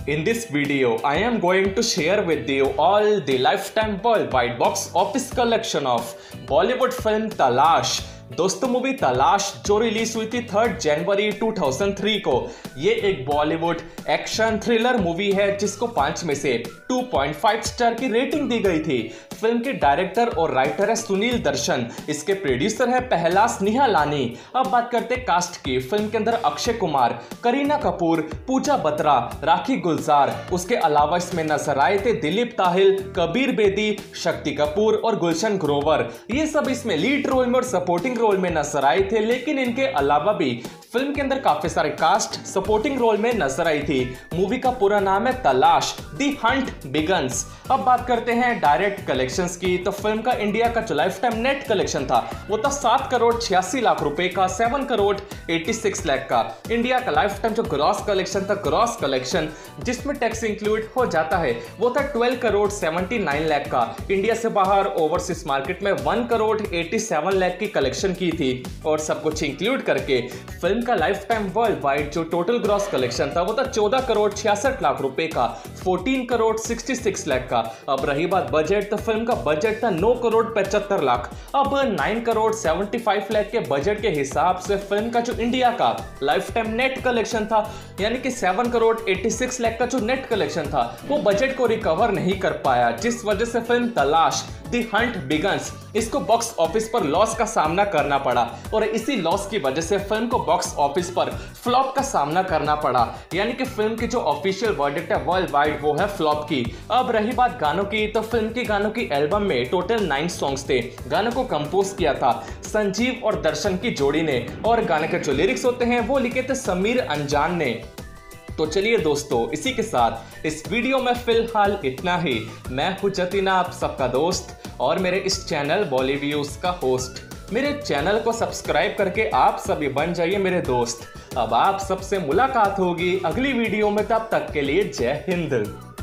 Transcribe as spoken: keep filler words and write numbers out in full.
In this video, I am going to share with you all the lifetime worldwide box office collection of Bollywood film Talaash। दोस्तों, movie Talaash जो release हुई थी third जनवरी दो हज़ार तीन को, ये एक बॉलीवुड एक्शन थ्रिलर मूवी है जिसको पांच में से दो पॉइंट पाँच स्टार की रेटिंग दी गई थी। फिल्म के डायरेक्टर और राइटर है सुनील दर्शन, इसके प्रोड्यूसर है पहलास निहालानी। अब बात करते हैं कास्ट की। फिल्म के अंदर अक्षय कुमार, करीना कपूर, पूजा बत्रा, राखी गुलजार, उसके अलावा इसमें नजर आए थे दिलीप ताहिल, कबीर बेदी, शक्ति कपूर और गुलशन ग्रोवर। ये सब इसमें लीड रोल में और सपोर्टिंग रोल में नजर आए थे, लेकिन इनके अलावा भी फिल्म के अंदर काफी सारे कास्ट सपोर्टिंग रोल में नजर आई थी। मूवी का पूरा नाम है तलाश, दी हंट बिगन्स। अब बात करते हैं डायरेक्ट कलेक्शंस की, तो फिल्म का इंडिया का जो लाइफ टाइम नेट कलेक्शन था वो था सात करोड़ छियासी लाख रुपए का, सेवन करोड़ छियासी लाख का। इंडिया का लाइफ टाइम जो ग्रॉस कलेक्शन था, ग्रॉस कलेक्शन जिसमें टैक्स इंक्लूड हो जाता है, वो था बारह करोड़ उन्यासी लाख का। इंडिया से बाहर ओवरसीज मार्केट में एक करोड़ सत्तासी लाख की कलेक्शन की थी, और सब कुछ इंक्लूड करके फिल्म का लाइफ टाइम वर्ल्ड वाइड जो टोटल ग्रॉस कलेक्शन था वो था चौदह करोड़ छियासठ लाख रुपए का, चौदह करोड़ छियासठ लाख का। अब रही बात बजट, तो फिल्म का बजट था नौ करोड़ पचहत्तर लाख। अब नौ करोड़ पचहत्तर लाख के बजट के हिसाब से फिल्म का जो इंडिया का लाइफ टाइम नेट कलेक्शन था, यानी कि सात करोड़ छियासी लाख का जो नेट कलेक्शन था, वो बजट को रिकवर नहीं कर पाया, जिस वजह से film Talaash the hunt begins इसको बॉक्स ऑफिस पर लॉस का सामना करना पड़ा, और इसी लॉस की वजह से फिल्म को बॉक्स ऑफिस पर फ्लॉप का सामना करना पड़ा। यानी कि फिल्म की जो ऑफिशियल वर्डिक्ट है वर्ल्ड वाइड वो है फ्लॉप की। अब रही बात गानों की, तो फिल्म के गानों की एल्बम में टोटल नाइन सॉन्ग्स थे। गानों को कंपोज किया था संजीव और दर्शन की जोड़ी ने, और गाने के जो लिरिक्स होते हैं वो लिखे थे समीर अंजान ने। तो चलिए दोस्तों, इसी के साथ इस वीडियो में फिलहाल इतना ही। मैं हूं जतिन, आप सबका दोस्त और मेरे इस चैनल बॉलीव्यूज का होस्ट। मेरे चैनल को सब्सक्राइब करके आप सभी बन जाइए मेरे दोस्त। अब आप सबसे मुलाकात होगी अगली वीडियो में, तब तक के लिए जय हिंद।